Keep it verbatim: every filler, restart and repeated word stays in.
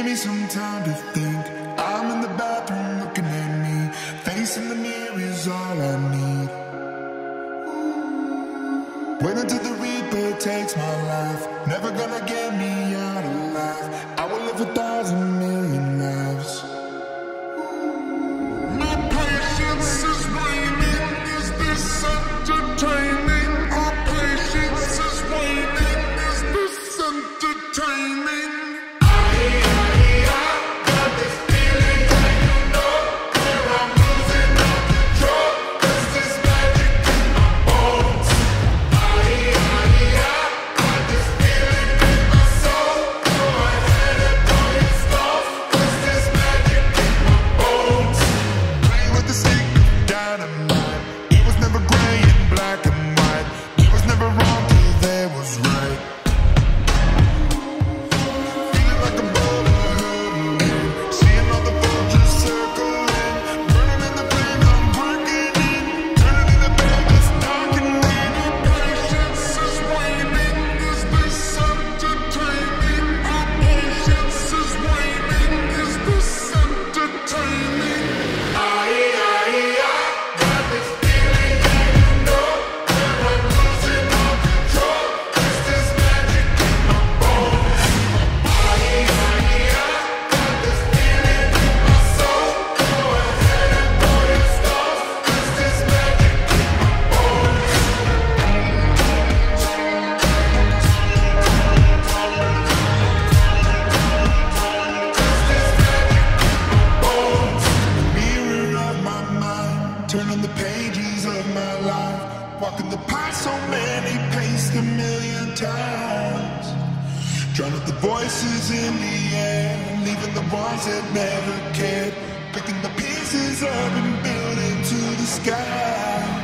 Give me some time to think. I'm in the bathroom looking at me. Facing the mirror is all I need. Wait until the Reaper takes my life. Never gonna get me out alive. I will live a thousand million lives. My patience is waning. Is this entertaining? My patience is waning. Is this entertaining? Turning the pages of my life, walking the path so many paced a million times. Drown out the voices in the air, leaving the ones that never cared. Picking the pieces up and building to the sky.